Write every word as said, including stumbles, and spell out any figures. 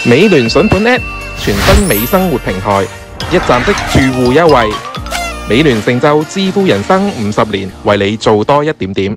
美聯筍盤 App 全新美生活平台，一站式住戶優惠。美聯成就致富人生五十年，為你做多一點點。